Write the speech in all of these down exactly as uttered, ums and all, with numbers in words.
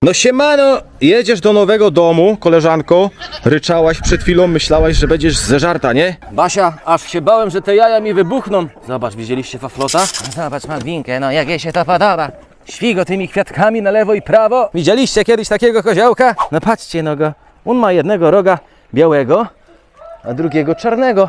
No siemano, jedziesz do nowego domu, koleżanko. Ryczałaś przed chwilą, myślałaś, że będziesz zeżarta, nie? Basia, aż się bałem, że te jaja mi wybuchną. Zobacz, widzieliście faflota? Zobacz Malwinkę, no jak jej się to podoba. Świgo tymi kwiatkami na lewo i prawo. Widzieliście kiedyś takiego koziołka? No patrzcie no go, on ma jednego roga białego, a drugiego czarnego.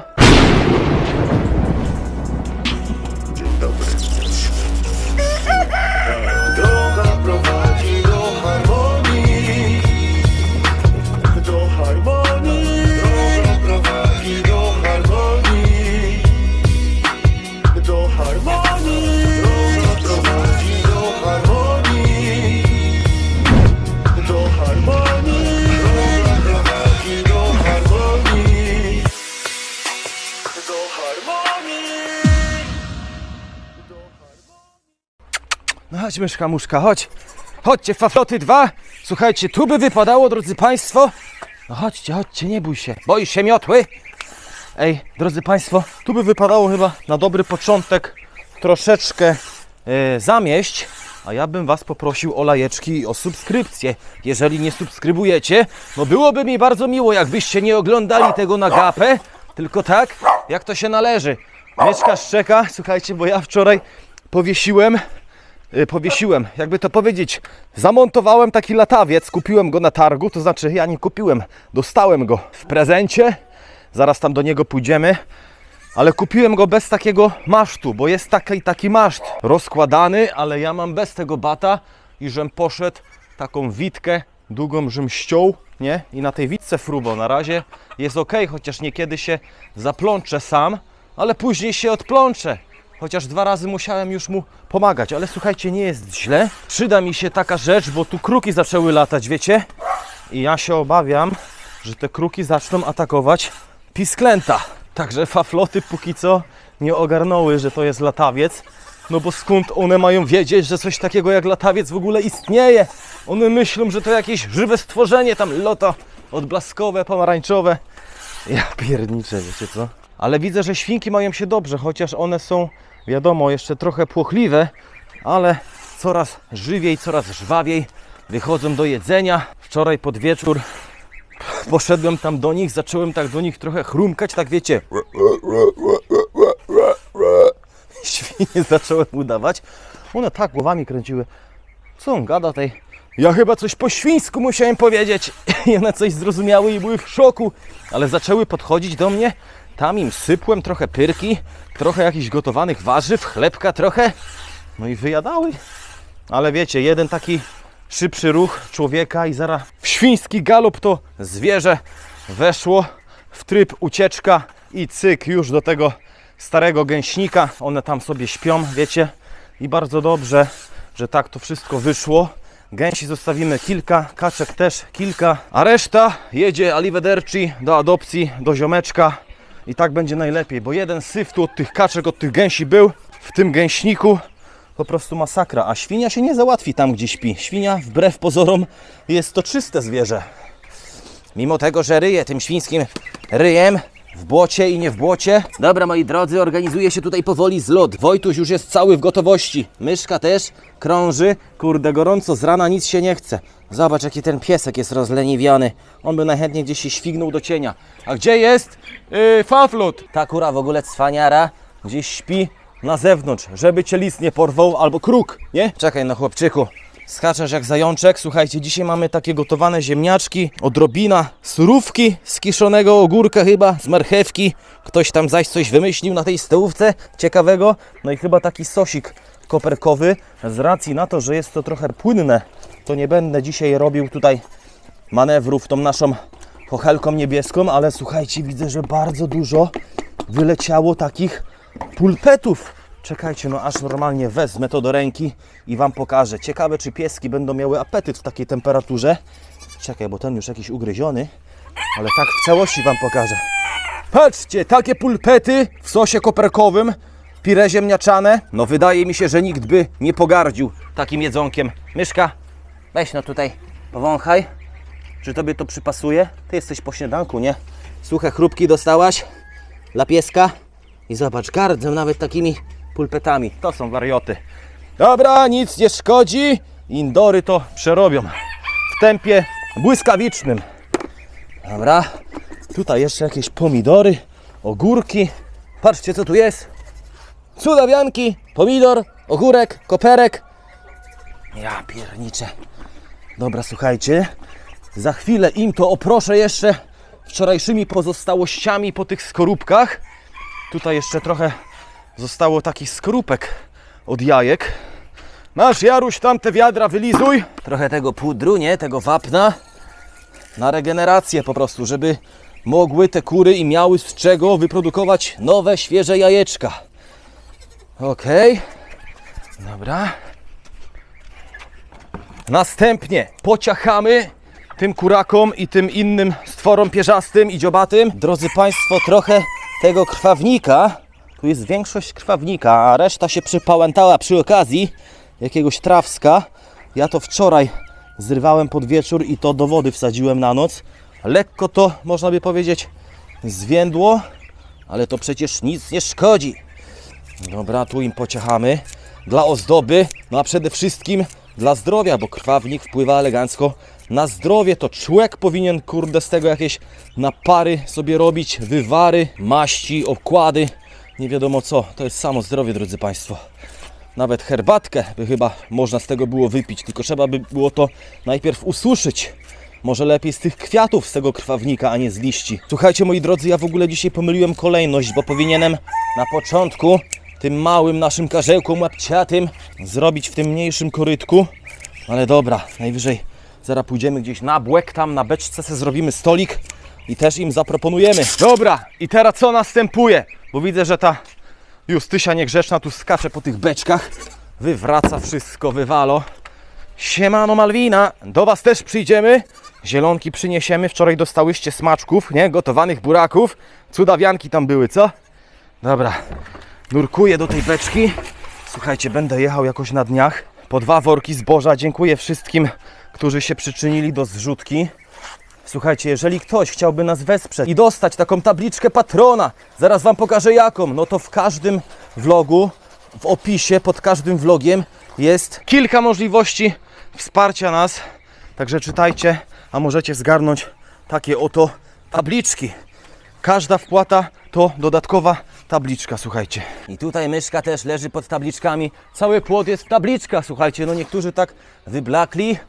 No chodź myszka muszka, chodź. Chodźcie fafloty dwa. Słuchajcie, tu by wypadało, drodzy państwo. No chodźcie, chodźcie, nie bój się. Boisz się miotły? Ej, drodzy państwo, tu by wypadało chyba na dobry początek troszeczkę yy, zamieść. A ja bym was poprosił o lajeczki i o subskrypcję. Jeżeli nie subskrybujecie, no byłoby mi bardzo miło, jakbyście nie oglądali tego na gapę, tylko tak, jak to się należy. Mieszka szczeka, słuchajcie, bo ja wczoraj powiesiłem Powiesiłem, jakby to powiedzieć, zamontowałem taki latawiec, kupiłem go na targu, to znaczy ja nie kupiłem, dostałem go w prezencie, zaraz tam do niego pójdziemy, ale kupiłem go bez takiego masztu, bo jest taki, taki maszt rozkładany, ale ja mam bez tego bata i żem poszedł taką witkę długą, żem ściął, nie? I na tej witce frubo na razie jest ok, chociaż niekiedy się zaplączę sam, ale później się odplączę. Chociaż dwa razy musiałem już mu pomagać, ale słuchajcie, nie jest źle. Przyda mi się taka rzecz, bo tu kruki zaczęły latać, wiecie? I ja się obawiam, że te kruki zaczną atakować pisklęta. Także fafloty póki co nie ogarnęły, że to jest latawiec. No bo skąd one mają wiedzieć, że coś takiego jak latawiec w ogóle istnieje? One myślą, że to jakieś żywe stworzenie, tam lota odblaskowe, pomarańczowe. Ja pierniczę, wiecie co? Ale widzę, że świnki mają się dobrze, chociaż one są, wiadomo, jeszcze trochę płochliwe, ale coraz żywiej, coraz żwawiej wychodzą do jedzenia. Wczoraj pod wieczór poszedłem tam do nich, zacząłem tak do nich trochę chrumkać, tak wiecie. Świnie zacząłem udawać. One tak głowami kręciły. Co on gada tej? Ja chyba coś po świńsku musiałem powiedzieć. I one coś zrozumiały i były w szoku, ale zaczęły podchodzić do mnie. Tam im sypłem trochę pyrki, trochę jakichś gotowanych warzyw, chlebka trochę. No i wyjadały. Ale wiecie, jeden taki szybszy ruch człowieka i zaraz w świński galop to zwierzę weszło w tryb ucieczka i cyk już do tego starego gęśnika. One tam sobie śpią, wiecie. I bardzo dobrze, że tak to wszystko wyszło. Gęsi zostawimy kilka, kaczek też kilka, a reszta jedzie arrivederci do adopcji, do ziomeczka. I tak będzie najlepiej, bo jeden syf tu od tych kaczek, od tych gęsi był w tym gęśniku. Po prostu masakra, a świnia się nie załatwi tam, gdzie śpi. Świnia, wbrew pozorom, jest to czyste zwierzę. Mimo tego, że ryje tym świńskim ryjem w błocie i nie w błocie. Dobra, moi drodzy, organizuje się tutaj powoli zlot. Wojtuś już jest cały w gotowości. Myszka też krąży. Kurde, gorąco, z rana nic się nie chce. Zobacz, jaki ten piesek jest rozleniwiony. On by najchętniej gdzieś się śwignął do cienia. A gdzie jest yy, faflot? Ta kura w ogóle cwaniara gdzieś śpi na zewnątrz, żeby cię lis nie porwał albo kruk, nie? Czekaj no chłopczyku, skaczesz jak zajączek. Słuchajcie, dzisiaj mamy takie gotowane ziemniaczki, odrobina surówki z kiszonego ogórka chyba, z marchewki. Ktoś tam zaś coś wymyślił na tej stołówce ciekawego. No i chyba taki sosik koperkowy. Z racji na to, że jest to trochę płynne, to nie będę dzisiaj robił tutaj manewrów tą naszą chochelką niebieską, ale słuchajcie, widzę, że bardzo dużo wyleciało takich pulpetów. Czekajcie, no aż normalnie wezmę to do ręki i wam pokażę. Ciekawe, czy pieski będą miały apetyt w takiej temperaturze. Czekaj, bo ten już jakiś ugryziony, ale tak w całości wam pokażę. Patrzcie, takie pulpety w sosie koperkowym, pire ziemniaczane. No wydaje mi się, że nikt by nie pogardził takim jedzonkiem. Myszka, weź no tutaj, powąchaj. Czy tobie to przypasuje? Ty jesteś po śniadanku, nie? Suche chrupki dostałaś dla pieska. I zobacz, gardzę nawet takimi pulpetami. To są warioty. Dobra, nic nie szkodzi. Indory to przerobią. w tempie błyskawicznym. Dobra, tutaj jeszcze jakieś pomidory, ogórki. Patrzcie, co tu jest. Cudawianki, pomidor, ogórek, koperek. Ja pierniczę. Dobra, słuchajcie, za chwilę im to oproszę jeszcze wczorajszymi pozostałościami po tych skorupkach. Tutaj jeszcze trochę zostało takich skorupek od jajek. Masz, Jaruś, tam te wiadra wylizuj. Trochę tego pudru, nie? Tego wapna. Na regenerację po prostu, żeby mogły te kury i miały z czego wyprodukować nowe, świeże jajeczka. Okej. Dobra. Następnie pociachamy tym kurakom i tym innym stworom pierzastym i dziobatym. Drodzy Państwo, trochę tego krwawnika. Tu jest większość krwawnika, a reszta się przypałętała przy okazji jakiegoś trawska. Ja to wczoraj zrywałem pod wieczór i to do wody wsadziłem na noc. Lekko to, można by powiedzieć, zwiędło, ale to przecież nic nie szkodzi. Dobra, tu im pociachamy dla ozdoby, no a przede wszystkim dla zdrowia, bo krwawnik wpływa elegancko na zdrowie. To człowiek powinien, kurde, z tego jakieś napary sobie robić, wywary, maści, okłady, nie wiadomo co. To jest samo zdrowie, drodzy Państwo. Nawet herbatkę by chyba można z tego było wypić, tylko trzeba by było to najpierw ususzyć. Może lepiej z tych kwiatów, z tego krwawnika, a nie z liści. Słuchajcie, moi drodzy, ja w ogóle dzisiaj pomyliłem kolejność, bo powinienem na początku tym małym naszym karzełkom łapciatym zrobić w tym mniejszym korytku. Ale dobra, najwyżej zaraz pójdziemy gdzieś na błek, tam na beczce se zrobimy stolik i też im zaproponujemy. Dobra, i teraz co następuje? Bo widzę, że ta Justysia niegrzeczna tu skacze po tych beczkach. Wywraca wszystko, wywalo. Siemano Malwina, do Was też przyjdziemy. Zielonki przyniesiemy. Wczoraj dostałyście smaczków, nie? Gotowanych buraków. Cudawianki tam były, co? Dobra, nurkuję do tej beczki. Słuchajcie, będę jechał jakoś na dniach. Po dwa worki zboża. Dziękuję wszystkim, którzy się przyczynili do zrzutki. Słuchajcie, jeżeli ktoś chciałby nas wesprzeć i dostać taką tabliczkę patrona, zaraz Wam pokażę jaką, no to w każdym vlogu, w opisie pod każdym vlogiem jest kilka możliwości wsparcia nas. Także czytajcie, a możecie zgarnąć takie oto tabliczki. Każda wpłata to dodatkowa tabliczka, słuchajcie. I tutaj myszka też leży pod tabliczkami. Cały płot jest w tabliczkach, słuchajcie. No niektórzy tak wyblakli,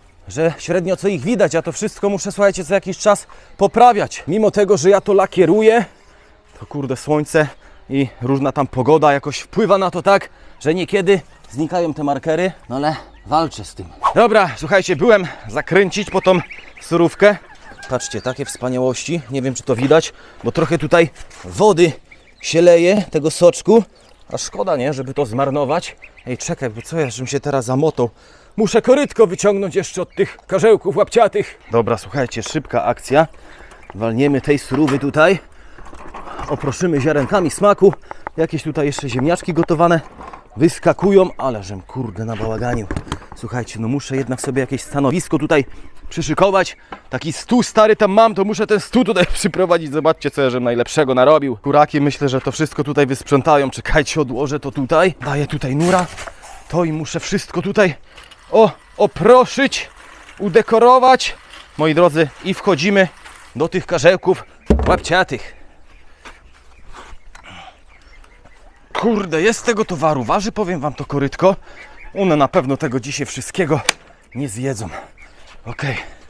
że średnio co ich widać, a to wszystko muszę, słuchajcie, co jakiś czas poprawiać. Mimo tego, że ja to lakieruję, to kurde słońce i różna tam pogoda jakoś wpływa na to tak, że niekiedy znikają te markery, no ale walczę z tym. Dobra, słuchajcie, byłem zakręcić po tą surówkę. Patrzcie, takie wspaniałości, nie wiem czy to widać, bo trochę tutaj wody się leje, tego soczku, a szkoda, nie, żeby to zmarnować. Ej, czekaj, bo co ja, żebym się teraz zamotał. Muszę korytko wyciągnąć jeszcze od tych karzełków łapciatych. Dobra, słuchajcie, szybka akcja. Walniemy tej surówy tutaj. Oproszymy ziarenkami smaku. Jakieś tutaj jeszcze ziemniaczki gotowane wyskakują, ale żem kurde nabałaganił. Słuchajcie, no muszę jednak sobie jakieś stanowisko tutaj przyszykować. Taki stół stary tam mam, to muszę ten stół tutaj przyprowadzić. Zobaczcie, co ja żem najlepszego narobił. Kuraki myślę, że to wszystko tutaj wysprzątają. Czekajcie, odłożę to tutaj. Daję tutaj nura. To i muszę wszystko tutaj o, oproszyć, udekorować. Moi drodzy, i wchodzimy do tych karzełków łapciatych. Kurde, jest tego towaru, waży, powiem Wam to korytko. One na pewno tego dzisiaj wszystkiego nie zjedzą. Ok.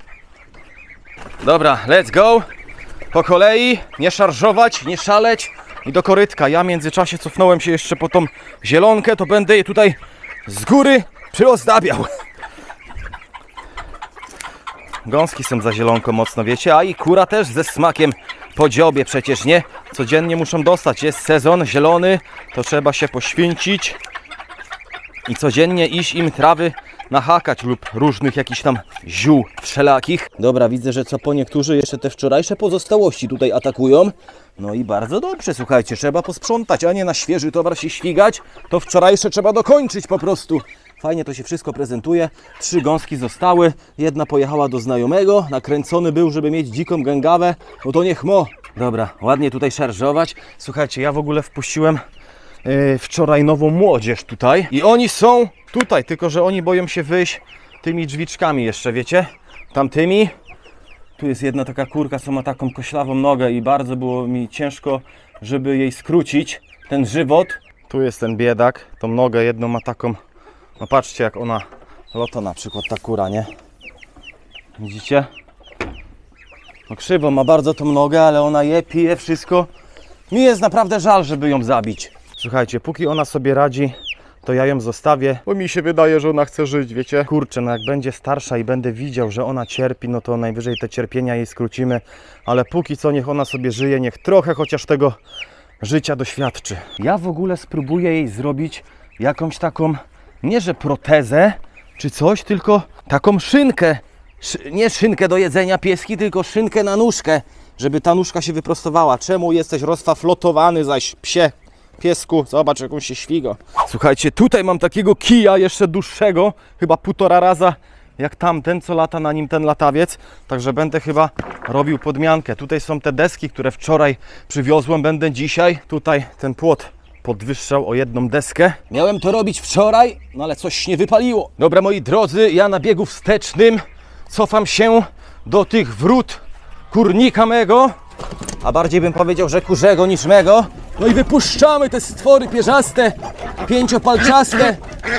Dobra, let's go. Po kolei, nie szarżować, nie szaleć i do korytka. Ja w międzyczasie cofnąłem się jeszcze po tą zielonkę, to będę je tutaj z góry przyozdabiał. Gąski są za zielonką mocno, wiecie, a i kura też ze smakiem po dziobie przecież, nie? Codziennie muszą dostać, jest sezon zielony, to trzeba się poświęcić i codziennie iść im trawy nachakać lub różnych jakichś tam ziół wszelakich. Dobra, widzę, że co po niektórzy jeszcze te wczorajsze pozostałości tutaj atakują. No i bardzo dobrze, słuchajcie, trzeba posprzątać, a nie na świeży towar się świgać. To wczorajsze trzeba dokończyć po prostu. Fajnie to się wszystko prezentuje. Trzy gąski zostały, jedna pojechała do znajomego, nakręcony był, żeby mieć dziką gęgawę. No to niech mo. Dobra, ładnie tutaj szarżować. Słuchajcie, ja w ogóle wpuściłem yy, wczoraj nową młodzież tutaj i oni są tutaj, tylko że oni boją się wyjść tymi drzwiczkami jeszcze, wiecie? tamtymi. Tu jest jedna taka kurka, co ma taką koślawą nogę i bardzo było mi ciężko, żeby jej skrócić ten żywot. Tu jest ten biedak, tą nogę jedną ma taką, no patrzcie jak ona lata na przykład ta kura, nie? Widzicie? No krzywo, ma bardzo tą nogę, ale ona je, pije, wszystko. Mi jest naprawdę żal, żeby ją zabić. Słuchajcie, póki ona sobie radzi, to ja ją zostawię, bo mi się wydaje, że ona chce żyć, wiecie? Kurczę, no jak będzie starsza i będę widział, że ona cierpi, no to najwyżej te cierpienia jej skrócimy, ale póki co niech ona sobie żyje, niech trochę chociaż tego życia doświadczy. Ja w ogóle spróbuję jej zrobić jakąś taką, nie że protezę czy coś, tylko taką szynkę. Szy, nie szynkę do jedzenia pieski, tylko szynkę na nóżkę, żeby ta nóżka się wyprostowała. Czemu jesteś rozfaflotowany zaś, psie? Piesku, zobacz jak on się świga. Słuchajcie, tutaj mam takiego kija jeszcze dłuższego, chyba półtora raza jak tamten, co lata na nim ten latawiec. Także będę chyba robił podmiankę. Tutaj są te deski, które wczoraj przywiozłem, będę dzisiaj. Tutaj ten płot podwyższał o jedną deskę. Miałem to robić wczoraj, no ale coś nie wypaliło. Dobra, moi drodzy, ja na biegu wstecznym cofam się do tych wrót kurnika mego, a bardziej bym powiedział, że kurzego niż mego. No i wypuszczamy te stwory pierzaste, pięciopalczaste.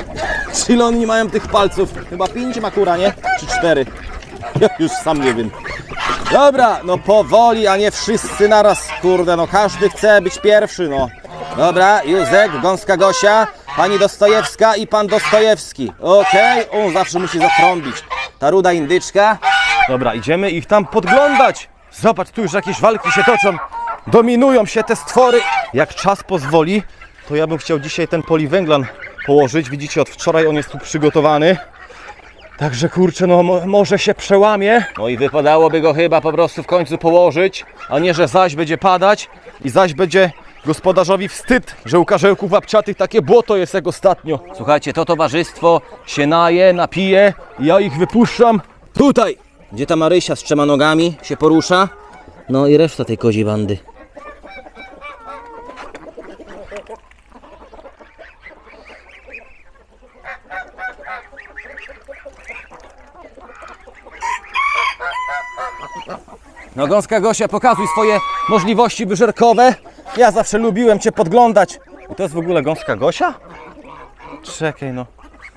Ile oni mają tych palców? Chyba pięć ma kura, nie? Czy cztery? Ja już sam nie wiem. Dobra, no powoli, a nie wszyscy naraz, kurde, no każdy chce być pierwszy, no. Dobra, Józek, Gąska Gosia, pani Dostojewska i pan Dostojewski. Okej, okay. On zawsze musi zatrąbić. Ta ruda indyczka. Dobra, idziemy ich tam podglądać. Zobacz, tu już jakieś walki się toczą. Dominują się te stwory. Jak czas pozwoli, to ja bym chciał dzisiaj ten poliwęglan położyć. Widzicie, od wczoraj on jest tu przygotowany. Także kurczę, no mo może się przełamie. No i wypadałoby go chyba po prostu w końcu położyć, a nie, że zaś będzie padać i zaś będzie gospodarzowi wstyd, że u karzełków łapciatych takie błoto jest jak ostatnio. Słuchajcie, to towarzystwo się naje, napije i ja ich wypuszczam tutaj, gdzie ta Marysia z trzema nogami się porusza. No i reszta tej koziej bandy. No Gąska Gosia, pokazuj swoje możliwości wyżerkowe. Ja zawsze lubiłem Cię podglądać. I to jest w ogóle Gąska Gosia? Czekaj no.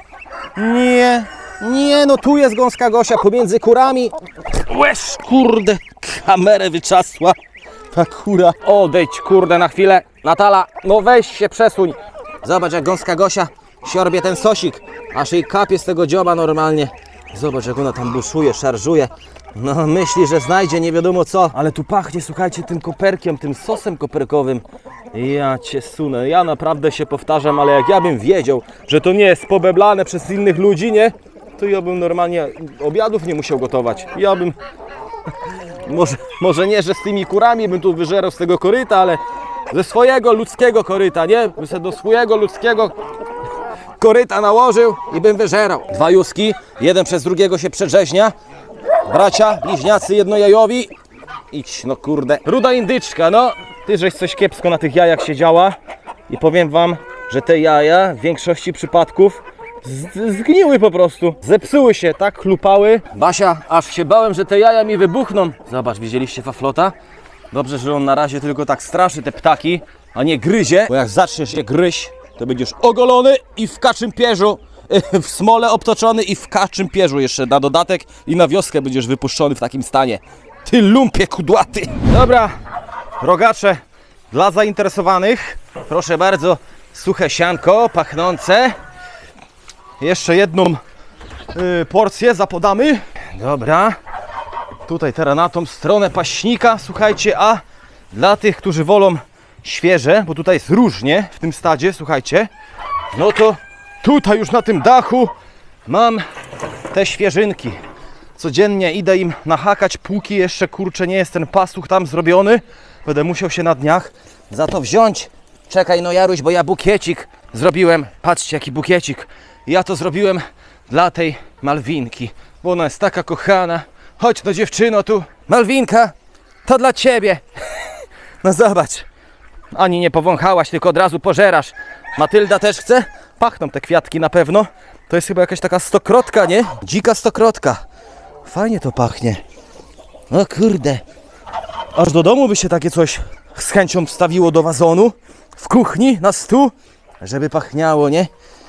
Nie, nie, no tu jest Gąska Gosia pomiędzy kurami. Łeż, kurde, kamerę wyczasła. Ta kura. Odejdź, kurde, na chwilę. Natala, no weź się, przesuń. Zobacz jak Gąska Gosia siorbie ten sosik. Aż jej kapie z tego dzioba normalnie. Zobacz jak ona tam buszuje, szarżuje. No myśli, że znajdzie nie wiadomo co. Ale tu pachnie, słuchajcie, tym koperkiem, tym sosem koperkowym. Ja cię sunę, ja naprawdę się powtarzam, ale jak ja bym wiedział, że to nie jest pobeblane przez innych ludzi, nie? To ja bym normalnie obiadów nie musiał gotować. Ja bym... Może, może nie, że z tymi kurami bym tu wyżerał z tego koryta, ale ze swojego ludzkiego koryta, nie? Bym sobie do swojego ludzkiego koryta nałożył i bym wyżerał. Dwa Józki, jeden przez drugiego się przedrzeźnia. Bracia, bliźniacy jednojajowi. Idź, no kurde. Ruda indyczka, no. Ty żeś coś kiepsko na tych jajach siedziała. I powiem wam, że te jaja w większości przypadków zgniły po prostu. Zepsuły się, tak chlupały. Basia, aż się bałem, że te jaja mi wybuchną. Zobacz, widzieliście faflota? Dobrze, że on na razie tylko tak straszy te ptaki, a nie gryzie. Bo jak zaczniesz je gryźć, to będziesz ogolony i w kaczym pierzu. W smole obtoczony i w kaczym pierzu jeszcze na dodatek i na wioskę będziesz wypuszczony w takim stanie. Ty lumpie kudłaty. Dobra, rogacze dla zainteresowanych. Proszę bardzo, suche sianko, pachnące. Jeszcze jedną y, porcję zapodamy. Dobra. Tutaj teraz na tą stronę paśnika, słuchajcie, a dla tych, którzy wolą świeże, bo tutaj jest różnie w tym stadzie, słuchajcie, no to tutaj już na tym dachu mam te świeżynki. Codziennie idę im nachakać, póki jeszcze kurczę nie jest ten pasuch tam zrobiony. Będę musiał się na dniach za to wziąć. Czekaj no Jaruś, bo ja bukiecik zrobiłem. Patrzcie jaki bukiecik. Ja to zrobiłem dla tej Malwinki, bo ona jest taka kochana. Chodź no dziewczyno tu. Malwinka, to dla ciebie. No zobacz. Ani nie powąchałaś, tylko od razu pożerasz. Matylda też chce? Pachną te kwiatki na pewno. To jest chyba jakaś taka stokrotka, nie? Dzika stokrotka. Fajnie to pachnie. No kurde. Aż do domu by się takie coś z chęcią wstawiło do wazonu. W kuchni, na stół. Żeby pachniało, nie?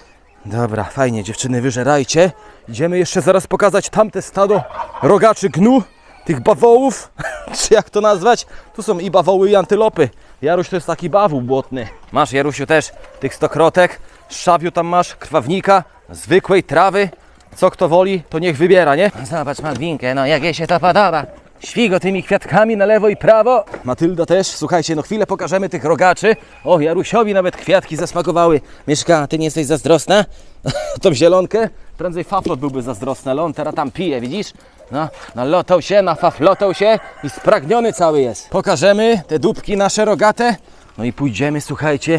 Dobra, fajnie, dziewczyny, wyżerajcie. Idziemy jeszcze zaraz pokazać tamte stado rogaczy gnu. Tych bawołów, czy jak to nazwać? Tu są i bawoły, i antylopy. Jaruś to jest taki bawół błotny. Masz, Jarusiu, też tych stokrotek. Szabiu tam masz, krwawnika, zwykłej trawy. Co kto woli, to niech wybiera, nie? Zobacz, Malwinkę, no jak jej się to podoba. Świgo tymi kwiatkami na lewo i prawo. Matylda też, słuchajcie, no chwilę pokażemy tych rogaczy. O, Jarusiowi nawet kwiatki zasmakowały. Mieszka, ty nie jesteś zazdrosna? Tą zielonkę? Prędzej Faflot byłby zazdrosny, ale on teraz tam pije, widzisz? No, nalotał się, nafaflotał się i spragniony cały jest. Pokażemy te dupki nasze rogate. No i pójdziemy, słuchajcie,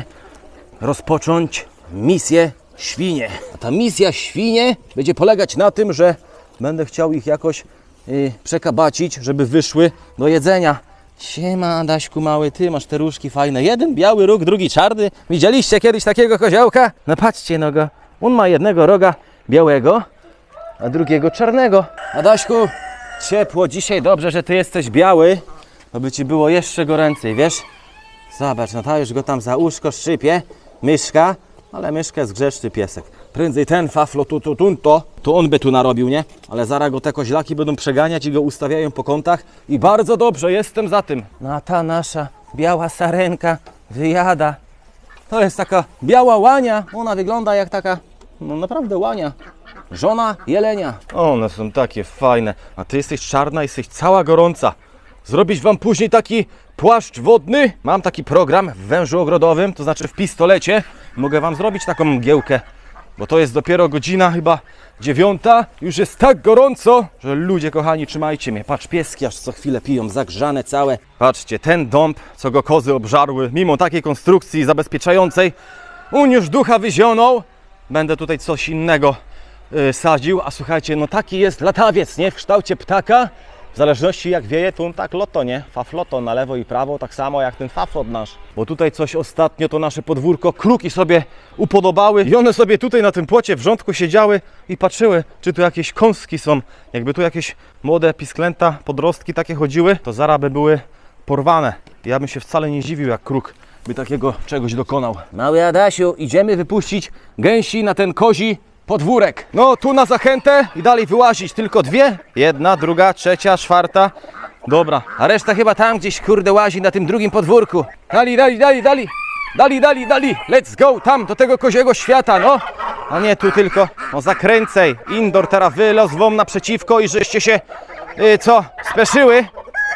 rozpocząć misję świnie. A ta misja świnie będzie polegać na tym, że będę chciał ich jakoś yy, przekabacić, żeby wyszły do jedzenia. Siema, Adaśku mały, ty masz te różki fajne. Jeden biały róg, drugi czarny. Widzieliście kiedyś takiego koziołka? No patrzcie, no go. On ma jednego roga białego, a drugiego czarnego. Adaśku, ciepło dzisiaj, dobrze, że ty jesteś biały, to by ci było jeszcze goręcej, wiesz? Zobacz, no ta już go tam za uszko szczypie, myszka, ale myszka jest grzeczny piesek. Prędzej ten Faflo tu, tu, tu, to, to on by tu narobił, nie? Ale zaraz go te koźlaki będą przeganiać i go ustawiają po kątach i bardzo dobrze, jestem za tym. No a ta nasza biała sarenka wyjada. To jest taka biała łania, ona wygląda jak taka, no naprawdę łania. Żona jelenia. One są takie fajne. A ty jesteś czarna, jesteś cała gorąca. Zrobić wam później taki płaszcz wodny? Mam taki program w wężu ogrodowym, to znaczy w pistolecie. Mogę wam zrobić taką mgiełkę, bo to jest dopiero godzina chyba dziewiąta. Już jest tak gorąco, że ludzie kochani, trzymajcie mnie. Patrz, pieski aż co chwilę piją, zagrzane całe. Patrzcie, ten dąb, co go kozy obżarły, mimo takiej konstrukcji zabezpieczającej, on już ducha wyzionął. Będę tutaj coś innego yy, sadził, a słuchajcie, no taki jest latawiec, nie? W kształcie ptaka. W zależności jak wieje, to on tak loto, nie? Fafloto na lewo i prawo, tak samo jak ten faflot nasz. Bo tutaj coś ostatnio to nasze podwórko kruki sobie upodobały i one sobie tutaj na tym płocie w rządku siedziały i patrzyły, czy tu jakieś kąski są. Jakby tu jakieś młode pisklęta, podrostki takie chodziły, to zaraz by były porwane. Ja bym się wcale nie dziwił, jak kruk by takiego czegoś dokonał. Mały Adasiu, idziemy wypuścić gęsi na ten kozi podwórek. No tu na zachętę i dalej wyłazić. Tylko dwie. Jedna, druga, trzecia, czwarta. Dobra, a reszta chyba tam gdzieś kurde łazi na tym drugim podwórku. Dali, dali, dali, dali. Dali, dali, dali. Let's go tam do tego koziego świata, no. A nie tu tylko. No zakręcaj. Indoor teraz wylazł wam naprzeciwko i żeście się yy, co? Speszyły.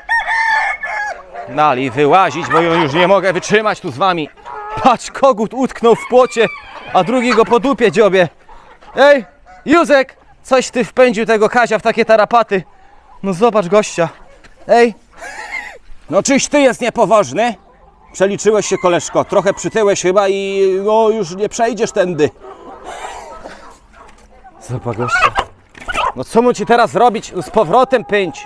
Dali wyłazić, bo ja już nie mogę wytrzymać tu z wami. Patrz, kogut utknął w płocie, a drugi go po dupie dziobie. Ej, Józek, coś ty wpędził tego Kazia w takie tarapaty. No zobacz gościa. Ej. No czyś ty jest niepoważny? Przeliczyłeś się, koleżko, trochę przytyłeś chyba i no już nie przejdziesz tędy. Zobacz gościa. No co mu ci teraz zrobić? Z powrotem pędź.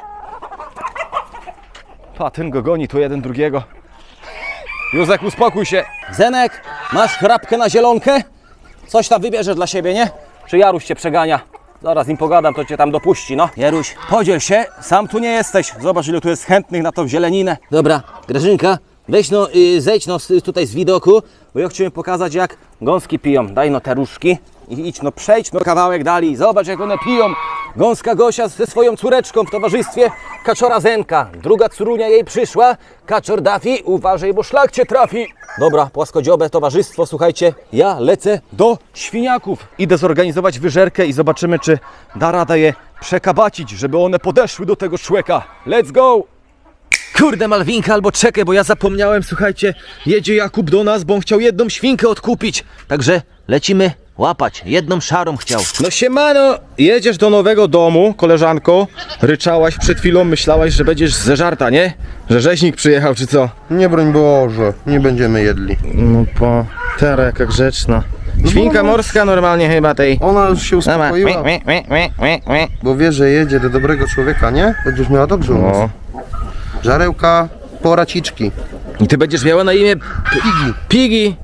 Pa, ten go goni tu jeden drugiego. Józek, uspokój się. Zenek, masz chrapkę na zielonkę? Coś tam wybierzesz dla siebie, nie? Czy Jaruś cię przegania? Zaraz z nim pogadam, to cię tam dopuści, no. Jaruś, podziel się, sam tu nie jesteś. Zobacz, ile tu jest chętnych na tą zieleninę. Dobra, Grażynka, weź no, yy, zejdź no tutaj z widoku, bo ja chciałem pokazać, jak gąski piją. Daj no te różki i idź no, przejdź no kawałek dali. Zobacz, jak one piją. Gąska Gosia ze swoją córeczką w towarzystwie kaczora Zenka. Druga córunia jej przyszła. Kaczor Dafi, uważaj, bo szlak cię trafi. Dobra, płaskodziobe towarzystwo, słuchajcie, ja lecę do świniaków. Idę zorganizować wyżerkę i zobaczymy, czy da radę je przekabacić, żeby one podeszły do tego człeka. Let's go! Kurde Malwinka, albo czekaj, bo ja zapomniałem, słuchajcie, jedzie Jakub do nas, bo on chciał jedną świnkę odkupić. Także lecimy łapać, jedną szarą chciał. No siemano, jedziesz do nowego domu, koleżanko. Ryczałaś przed chwilą, myślałaś, że będziesz zeżarta, nie? Że rzeźnik przyjechał, czy co? Nie broń Boże, nie będziemy jedli. No po, teraz jaka grzeczna. Świnka morska normalnie chyba tej. Ona już się uspokoiła, bo wie, że jedzie do dobrego człowieka, nie? Będziesz miała dobrze u nas. No. Żarełka, poraciczki. I ty będziesz miała na imię P- Pigi. Pigi.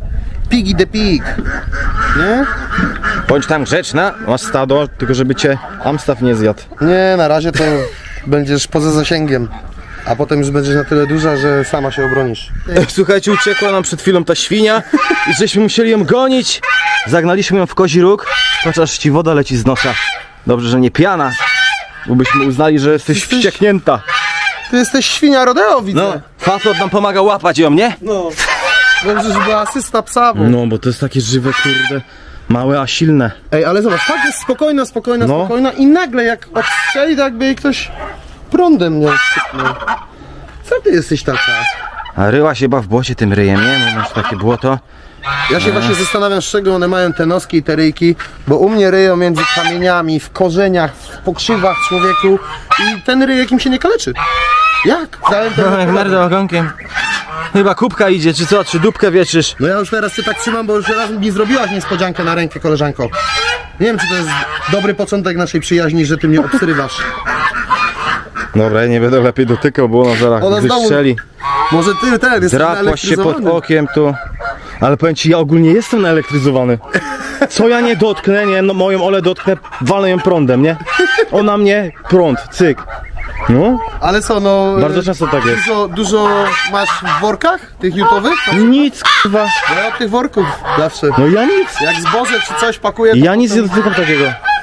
Piggy the pig. Nie? Bądź tam grzeczna, masz stado, tylko żeby cię Amstaff nie zjadł. Nie, na razie to będziesz poza zasięgiem. A potem już będziesz na tyle duża, że sama się obronisz. Słuchajcie, uciekła nam przed chwilą ta świnia i żeśmy musieli ją gonić. Zagnaliśmy ją w kozi róg, chociaż ci woda leci z nosa. Dobrze, że nie piana, bo byśmy uznali, że jesteś Jesteś- wścieknięta. Ty jesteś świnia rodeo, widzę. No, facet nam pomaga łapać ją, nie? No. Dobrze, że była asysta psa, bo... No, bo to jest takie żywe, kurde, małe, a silne. Ej, ale zobacz, tak jest spokojna, spokojna, No. spokojna i nagle jak odstrzeli, to jakby jej ktoś prądem nie odsypnął. Co ty jesteś taka? A ryła się chyba w błocie tym ryjem, nie? No, masz takie błoto. Ja się właśnie zastanawiam, z czego one mają te noski i te ryjki, bo u mnie ryją między kamieniami, w korzeniach, w pokrzywach człowieku i ten ryjek im się nie kaleczy. Jak? Dałem ten... No, jak merda ogonkiem. Chyba kubka idzie, czy co? Czy dupkę wieczysz? No ja już teraz cię tak trzymam, bo już raz mi zrobiłaś niespodziankę na rękę, koleżanko. Nie wiem, czy to jest dobry początek naszej przyjaźni, że ty mnie obsrywasz. Dobra, ja nie będę lepiej dotykał, bo ona zaraz Ona znowu- wystrzeli. Może ty ten jesteś Drapła się pod naelektryzowany. okiem tu. Ale powiem ci, ja ogólnie jestem naelektryzowany. Co ja nie dotknę, nie, no moją Olę dotknę, walę ją prądem, nie? Ona mnie, prąd, cyk. No, Ale co, no... bardzo często tak jest. Dużo, dużo masz w workach tych jutowych? Nic, kurwa. No ja od tych worków zawsze. No ja nic. Jak zboże czy coś pakuję, to Ja nic nie potem... dotykam takiego.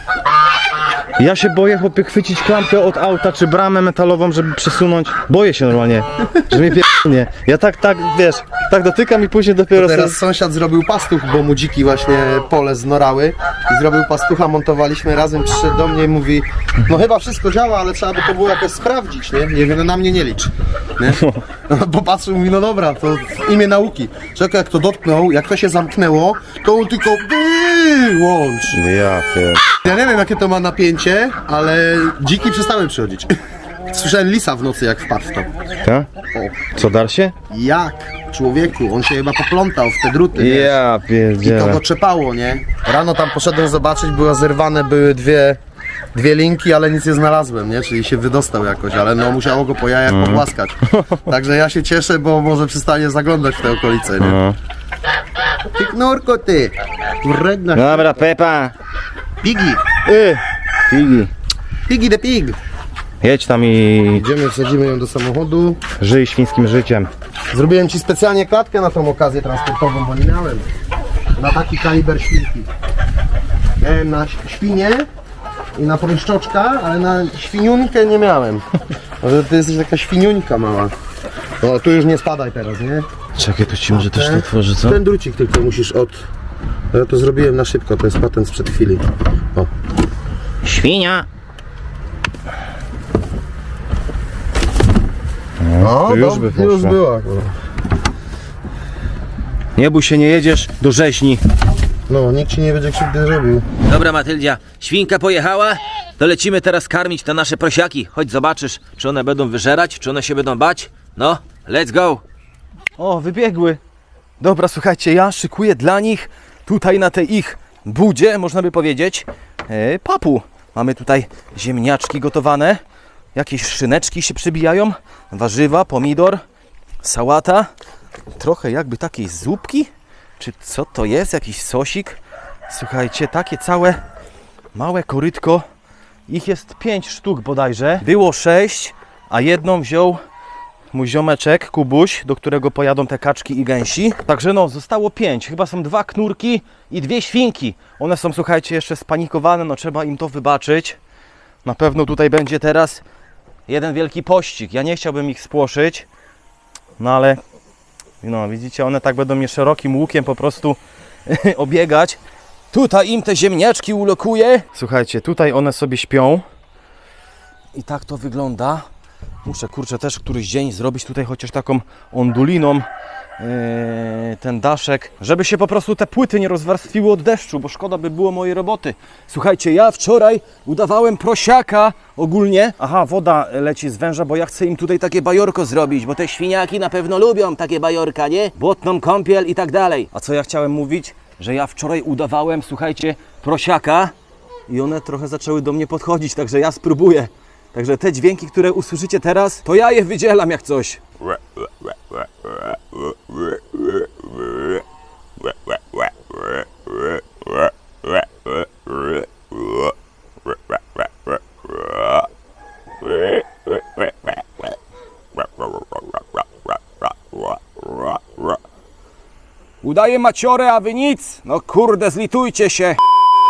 Ja się boję, chłopie, chwycić klamkę od auta, czy bramę metalową, żeby przesunąć. Boję się normalnie, że mnie pierdolnie. Ja tak, tak, wiesz, tak dotykam i później dopiero Teraz sobie... sąsiad zrobił pastuch, bo mu dziki właśnie pole znorały i zrobił pastucha, montowaliśmy razem, przyszedł do mnie i mówi, no chyba wszystko działa, ale trzeba by to było jakoś sprawdzić, nie? Nie wiem, no na mnie nie licz, nie? No, bo patrzył i mówi, no dobra, to w imię nauki. Czekaj, jak to dotknął, jak to się zamknęło, to on tylko wyłącz. Ja pier... Ja nie wiem, jakie to ma napięcie, ale dziki przestały przychodzić. Słyszałem lisa w nocy, jak wpadł w to. Tak? Co, dar się? Jak? Człowieku, on się chyba poplątał w te druty, wiesz. Ja I to pierdzielę. go czepało, nie? Rano tam poszedłem zobaczyć, były zerwane, były dwie, dwie linki, ale nic nie znalazłem, nie? Czyli się wydostał jakoś, ale no musiało go po jajach pogłaskać. Także ja się cieszę, bo może przestanie zaglądać w te okolice, nie? No. Ty knurko, ty! Wredna Dobra, Pepa. Piggy! Y, Pigi. Piggy the pig! Jedź tam i Idziemy, wsadzimy ją do samochodu. żyj świńskim życiem. Zrobiłem ci specjalnie klatkę na tą okazję transportową, bo nie miałem. Na taki kaliber świnki. Miałem na świnię i na pryszczoczka, ale na świniunkę nie miałem. Może ty jesteś taka świniuńka mała. O, tu już nie spadaj teraz, nie? Czekaj, tu ci może też to otworzy, co? Ten drucik tylko musisz od... Ja to zrobiłem na szybko, to jest patent sprzed chwili. O. Świnia. No, to już to by już poszło. była. Nie bój się, nie jedziesz do rzeźni. No, nikt ci nie będzie krzywdy zrobił. Dobra, Matyldzia, świnka pojechała, to lecimy teraz karmić te nasze prosiaki. Chodź zobaczysz, czy one będą wyżerać, czy one się będą bać. No, let's go. O, wybiegły. Dobra, słuchajcie, ja szykuję dla nich tutaj na tej ich budzie, można by powiedzieć, e, papu. Mamy tutaj ziemniaczki gotowane, jakieś szyneczki się przybijają, warzywa, pomidor, sałata, trochę jakby takiej zupki, czy co to jest, jakiś sosik. Słuchajcie, takie całe małe korytko, ich jest pięć sztuk bodajże, było sześć, a jedną wziął mój ziomeczek Kubuś, do którego pojadą te kaczki i gęsi. Także no, zostało pięć. Chyba są dwa knurki i dwie świnki. One są, słuchajcie, jeszcze spanikowane, no trzeba im to wybaczyć. Na pewno tutaj będzie teraz jeden wielki pościg. Ja nie chciałbym ich spłoszyć, no ale no widzicie, one tak będą mnie szerokim łukiem po prostu obiegać. Tutaj im te ziemniaczki ulokuję. Słuchajcie, tutaj one sobie śpią. I tak to wygląda. Muszę, kurczę, też któryś dzień zrobić tutaj chociaż taką onduliną yy, ten daszek, żeby się po prostu te płyty nie rozwarstwiły od deszczu, bo szkoda by było mojej roboty. Słuchajcie, ja wczoraj udawałem prosiaka ogólnie. Aha, woda leci z węża, bo ja chcę im tutaj takie bajorko zrobić, bo te świniaki na pewno lubią takie bajorka, nie? Błotną kąpiel i tak dalej. A co ja chciałem mówić? Że ja wczoraj udawałem, słuchajcie, prosiaka i one trochę zaczęły do mnie podchodzić, także ja spróbuję. Także te dźwięki, które usłyszycie teraz, to ja je wydzielam jak coś. Udaję maciorę, a wy nic? No kurde, zlitujcie się.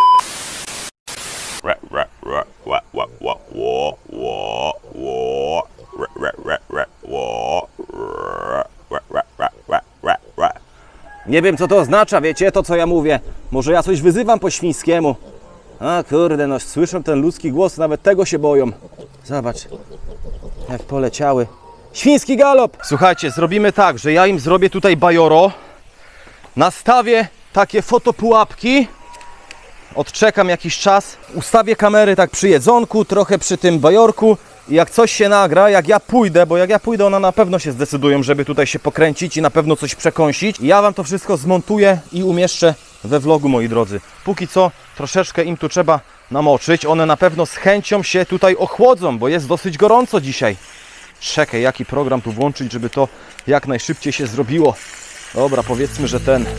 Nie wiem, co to oznacza, wiecie, to co ja mówię. Może ja coś wyzywam po świńskiemu. A kurde, no słyszę ten ludzki głos, nawet tego się boją. Zobacz, jak poleciały. Świński galop! Słuchajcie, zrobimy tak, że ja im zrobię tutaj bajoro. Nastawię takie fotopułapki. Odczekam jakiś czas. Ustawię kamery tak przy jedzonku, trochę przy tym bajorku. I jak coś się nagra, jak ja pójdę, bo jak ja pójdę, one na pewno się zdecydują, żeby tutaj się pokręcić i na pewno coś przekąsić. Ja wam to wszystko zmontuję i umieszczę we vlogu, moi drodzy. Póki co troszeczkę im tu trzeba namoczyć. One na pewno z chęcią się tutaj ochłodzą, bo jest dosyć gorąco dzisiaj. Czekaj, jaki program tu włączyć, żeby to jak najszybciej się zrobiło. Dobra, powiedzmy, że ten...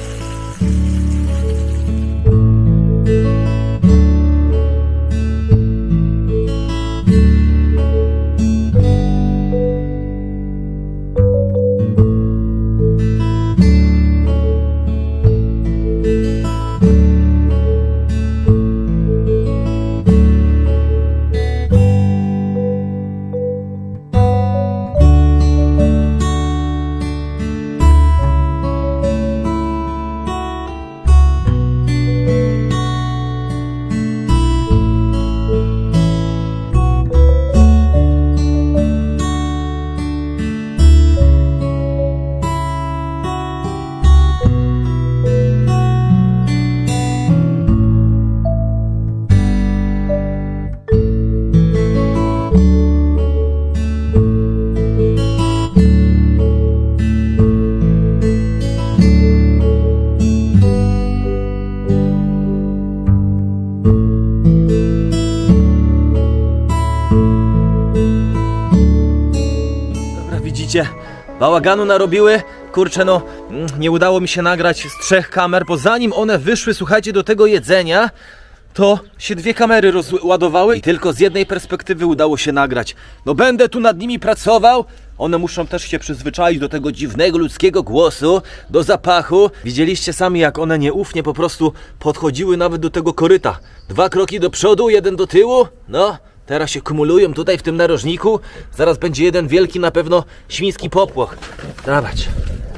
Bałaganu narobiły, kurczę, no nie udało mi się nagrać z trzech kamer, bo zanim one wyszły, słuchajcie, do tego jedzenia, to się dwie kamery rozładowały i tylko z jednej perspektywy udało się nagrać. No będę tu nad nimi pracował, one muszą też się przyzwyczaić do tego dziwnego ludzkiego głosu, do zapachu. Widzieliście sami, jak one nieufnie po prostu podchodziły nawet do tego koryta. Dwa kroki do przodu, jeden do tyłu, no... Teraz się kumulują tutaj w tym narożniku. Zaraz będzie jeden wielki na pewno świński popłoch. Dawać.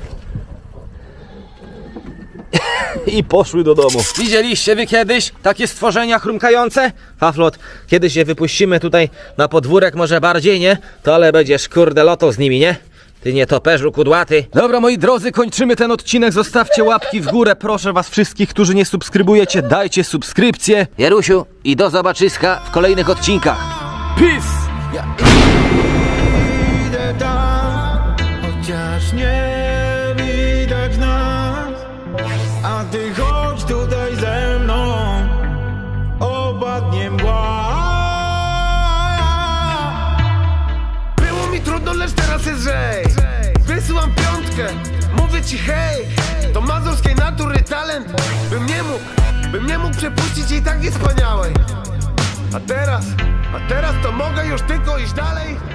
I poszły do domu. Widzieliście wy kiedyś takie stworzenia chrumkające? Faflot, kiedyś je wypuścimy tutaj na podwórek, może bardziej, nie? To ale będziesz kurde lotą z nimi, nie? Ty nietoperzu kudłaty. Dobra, moi drodzy, kończymy ten odcinek. Zostawcie łapki w górę. Proszę was wszystkich, którzy nie subskrybujecie, dajcie subskrypcję. Jarusiu, i do zobaczyska w kolejnych odcinkach. Peace! Ja idę tam, chociaż nie widać nas, a ty chodź tutaj ze mną, opadnie mgła. Było mi trudno, lecz teraz jest lżej. Wysyłam piątkę, mówię ci hej, to mazurskiej natury talent. Bym nie mógł, bym nie mógł przepuścić jej tak niespaniałej. A teraz, a teraz to mogę już tylko iść dalej.